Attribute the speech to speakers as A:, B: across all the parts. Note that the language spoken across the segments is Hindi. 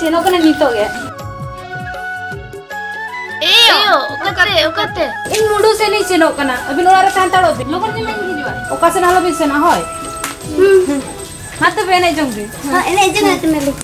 A: senok kana nito ge.
B: Okate.
A: In mudu seni senok kana. Abin ora tan taro bin. Logon ni men hijwa. Oka sen halo bin sena hoy. Mata be ene jong bi.
C: Ha ene jong ate meli.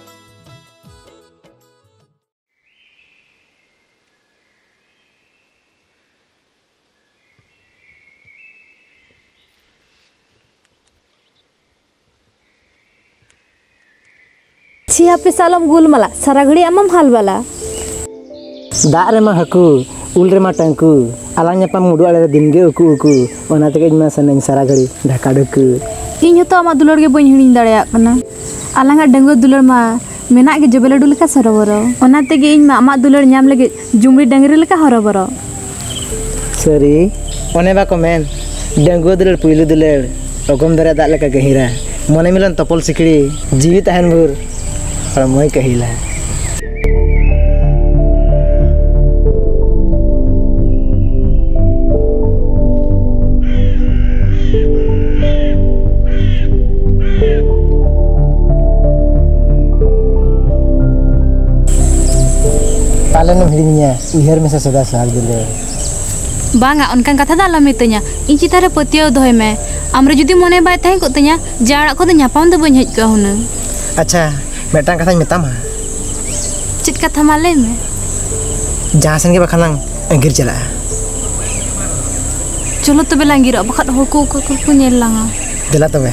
D: छिया पे सालम गुल मला सारा घड़ी अमम हाल वाला
E: दाग रे मा हकू उल रे मा टंकू आलांग ᱧᱟᱯᱟᱢ मुडु आले दिन गे उकू उकू ओना तके मा सनन सारा घड़ी ढाका ढुकू
D: इन हतो आमा दुलर गे बइन हिणी दाड़या कना आलांगा डंगो दुलर मा मेना गे जबले डुल का सरबरो ओना तगे इन मा आमा दुलर ᱧᱟᱢ लगे जुमड़ी डंगरी लेका हरबरो
E: सरी ओने बा को मेन डंगो दुलर पुइलु दुलर रकम दरे दाग लेका गहिरा मने मिलन तपल सिकड़ी जीवी तहन भूर और मोय कहिला पालन हिड़िया उहर में से सदा साग दिले
D: बांगा उनकान कथा दा लमितnya इन चितारे पतियो दोय में आमरे जुदी मने बाय तहे को तnya जाड़ा को ᱧᱟᱯᱟᱢ ᱫᱚ ᱵᱟᱹᱧ ᱦᱮᱡ ᱠᱚ हुना
E: अच्छा मेटांग कथा मेतामा
D: चित कथा मा ले में
E: जहां सेन के बखानां अंगिर चला
D: चलो तबे लांगिर बखत होको को नेल लांगा
E: दिला तबे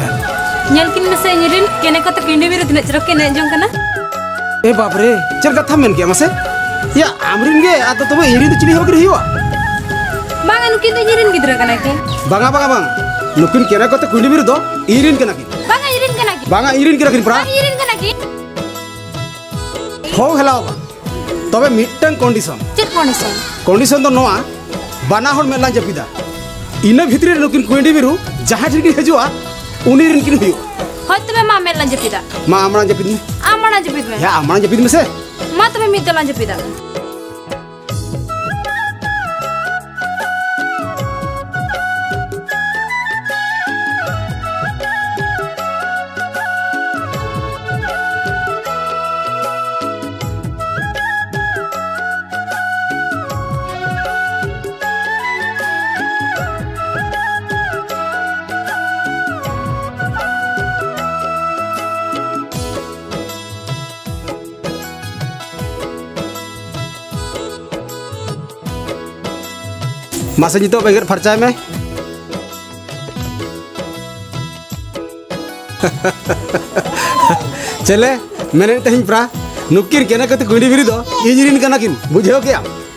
A: nyalkin mese nyirin kene kota kindi biru tina cerok kene jong kana
B: ए बाप रे चल कथा मेन के मसे या आमरिन गे आता तो इरी तो चिली होगिर हिवा
A: bang anu kintu nyirin gidra kana ke
B: बांगा बांगा बांग नुकिन केना कता कुंडी बिरु दो इरिन केना की
A: bang nyirin kana ke
B: बांगा इरिन केना किन प्रा
A: bang nyirin kana ke
B: हो हेलाओ बा तबे मिटन कंडीशन
A: cek condition
B: कंडीशन तो नोआ बाना हर मेला जपिदा इना भितरे नुकिन कुंडी बिरु जहां ठिक हेजुआ उनी रिन किन हियो
A: hoy tebe ma mel lanjepida
B: मा आमरा जपिद में
A: amana jepid me
B: या आमरा जपिद में से
A: ma tebe mit lanjepida
B: मासे नितो बेगर फरचाय में चले मैंने तहिन प्रा नुकिन केना कते कुंडी बिरु दो इजिरिन कना किन बुझेओ क्या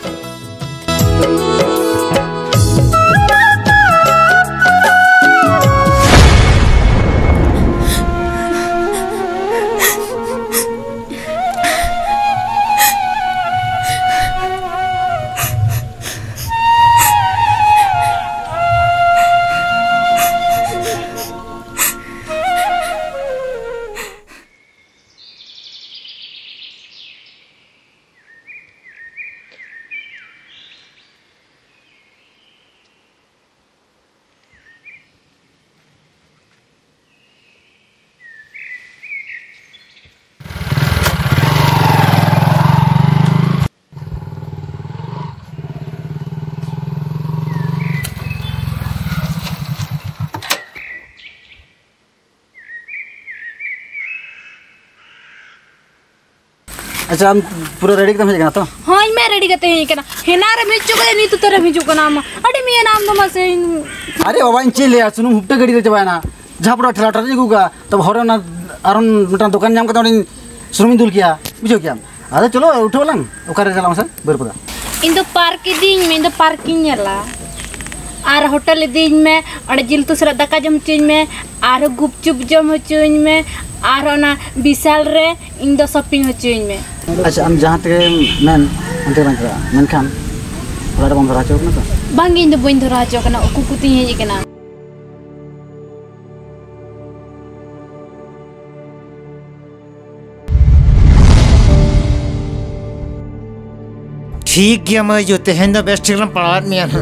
E: अच्छा हम पूरा रेडी एकदम है तो
A: hoy me ready kate he kana henare me chukade ni tu tere hiju kana ma adi me naam no ma se
E: अरे बाबा इन चले यार सुनो हुट्टा गड़ी चबाय ना जहाँ पूरा ठेला ठेला निकूगा तब हरो ना आरन मिटान दुकान नाम का तो सुरमी दुल किया बुझो क्या अरे चलो उठो लंग ओकर चला मसा बेरपदा
A: indo park din me indo parking nyala ar hotel din me ade jil tu sera daka jam chuin me ar gupchup jam chuin me ar ona bisal re indo shopping chuin me
E: अच्छा हम जहाँ तक मैन अंते बन रहा मैन खान बड़ा बंद रहा चौक ना तो
A: bang indo boin dhora jo kana oku kuti he kana
C: ठीक गया मैं जो तेहन द बेस्ट ठीक पढ़ात में ना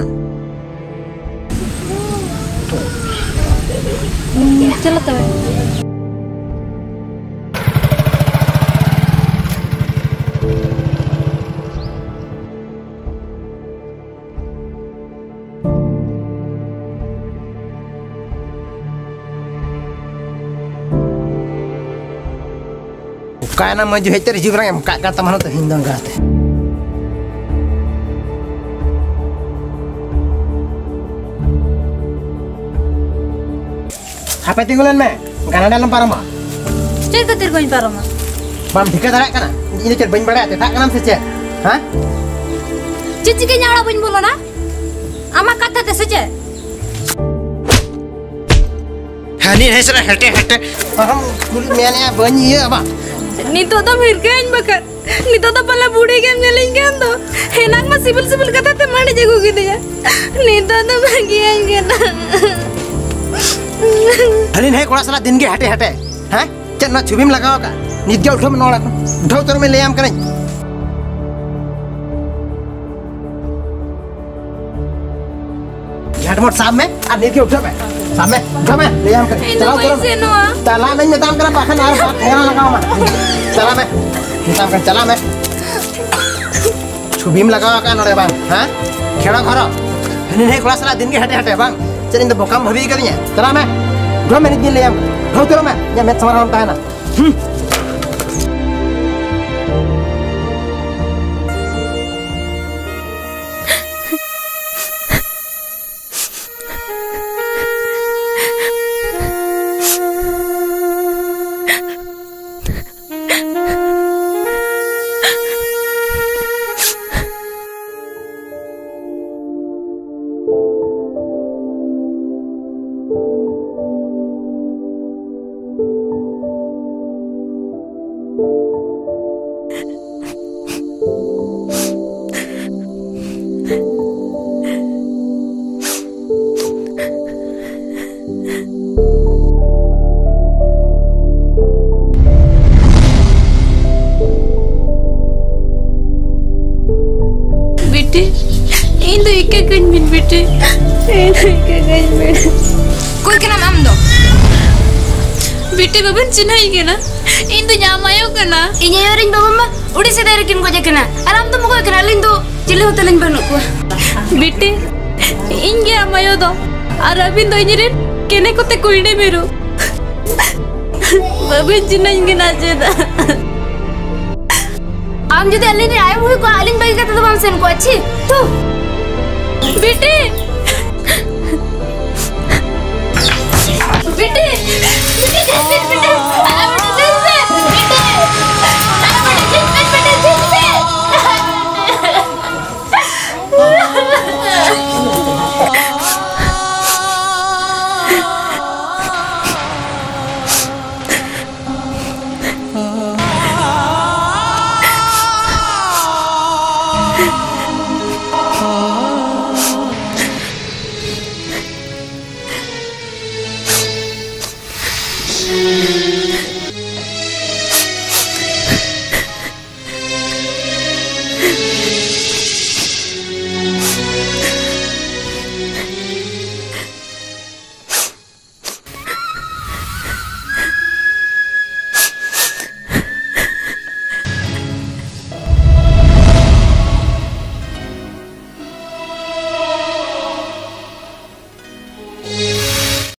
A: chalo tabe
C: काय ना मैं जो हेतर जीव रंग का तमन तो हिंदन गाते apa tinggalan me kana dalam parama
A: cek katir goin paroma
C: bam dikah darat kana ini cer bain barat tak kanam sece ha
A: cici ke nyala boin bolo na ama kata te seje
C: hani hesra hete hete paham kulit me ne banyi ya ba
A: nito to phir ke ain bakar nito to pala budi game nyeling kan to henang ma sibil sibil kata te mane jago gitu ya nito to bagi ain kena
C: hani nahi kola sala din ge hete hete ha cer na chubim lagaw ka nit ge uthom nola uthau tor me leyam kanai घाट मोट साम में और नीचे उठो में साम में उठो में ले आम कर चलाओ करो चला नहीं मैं काम करा पाखन यार बात है ना लगाओ मैं चला मैं काम कर चला मैं छुबीम लगाओ का नरे बांग हां खेड़ा घरो हनी नहीं क्लास ला दिन के हटे हटे बांग चलिन तो बोकम भभी कर दिया चला मैं उठो में नहीं ले आम उठो करो मैं या मैं समारा होता है ना
A: बेटी के गई में
F: कोई के नाम आम दो
A: बेटी बाबन चिन्हाई के ना इन तो ᱧᱟᱢᱟᱭᱚ ᱠᱟᱱᱟ
F: ᱤᱧ ᱟᱭᱳ ᱨᱤᱧ ᱵᱟᱵᱟ ᱢᱟ ᱩᱲᱤᱥᱥᱟ ᱫᱟᱭ ᱨᱮᱠᱤᱱ ᱜᱚᱡ ᱟᱠᱟᱱᱟ ᱟᱨ ᱟᱢ ᱫᱚ ᱢᱚᱠᱚᱭ ᱠᱟᱱᱟ ᱟᱹᱞᱤᱧ ᱫᱚ ᱪᱤᱞᱤ ᱦᱚᱸ ᱛᱟᱹᱞᱤᱧ ᱵᱟᱹᱱᱩᱜ ᱠᱚᱣᱟ
A: बेटी इन गे आमायो दो और अबिन दो इनरे केने कोते कुइडे मेरू बाबन चिन्हाई के ना जेदा
F: आम जुदि अलिन रे आयो हुई को अलिन बागी कते तो बाम सेन को अच्छी तू
A: बेटी बेटी